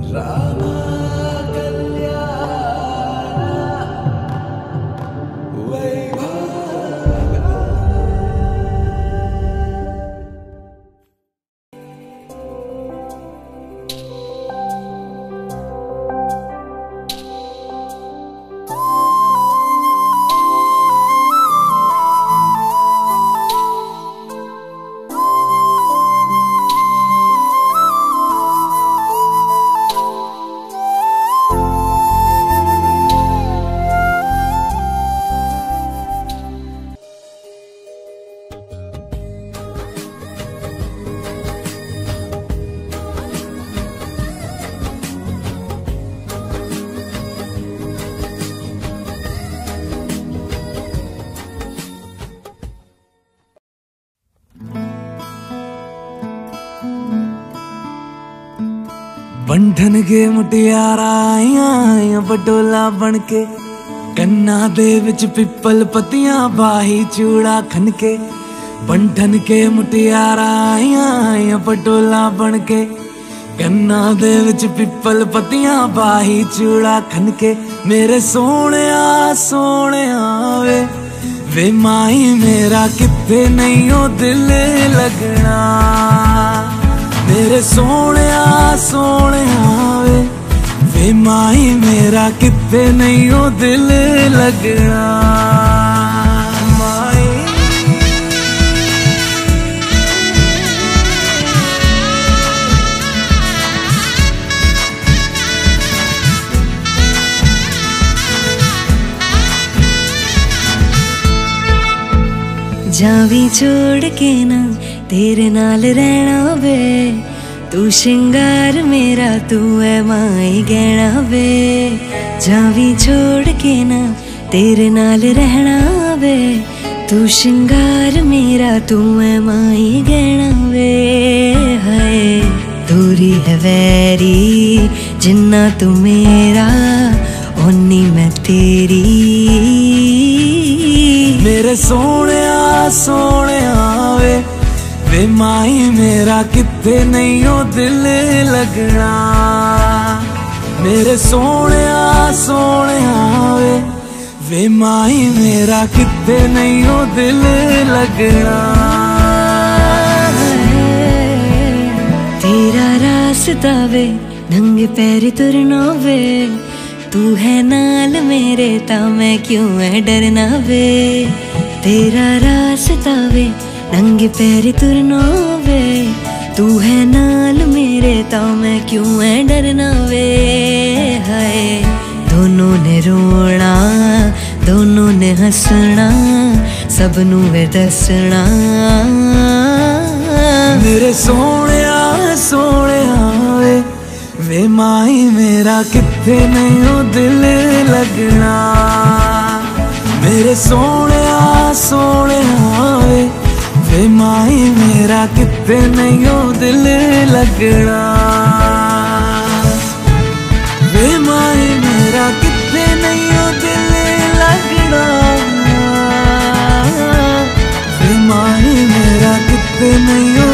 रामा कल्याण वैभव। बंधन के मुटियारा आइया बटोला बनके, कन्ना दे विच पिपल पतियां बाही चूड़ा खनके। बंधन के मुटियारा आइया बटोला बनके, कन्ना दे विच पिपल पतियां बाही चूड़ा खनके। मेरे सोने वे माई मेरा किथे नहीं ओ दिल लगना। मेरे सोने वे माई मेरा किथे नहीं ओ दिल लगना। माई जावी छोड़ के ना तेरे नाल रहना वे, तू श्रृंगार मेरा तू है माई गहना वे। जावी छोड़ के ना तेरे नाल रहना वे, तू श्रृंगार मेरा तू है माई गहना वे। हाय दूरी है वैरी जिन्ना तू मेरा ओनी मैं तेरी। मेरे सोने वे माई मेरा किथे नहीं ओ दिल लगना। मेरे सोने वे माई मेरा किथे नहीं ओ दिल लगना। तेरा रास्ता वे नंगे पैरी तुरना वे, तू है नाल मेरे ता मैं क्यों है डरना वे। तेरा रास्ता वे नंगे पैरी तुरना वे, तू है नाल मेरे ता मैं क्यों है डरना वे। हाय दोनों ने रोना दोनों ने हंसना, सबनू वे दसना। मेरे सोने वे माई मेरा किथे नहीं ओ दिल लगना। मेरे सोने वे माई मेरा किथे नहीं ओ दिल लगना। वे माई मेरा किथे नहीं ओ दिल लगना। वे माई मेरा किथे नहीं ओ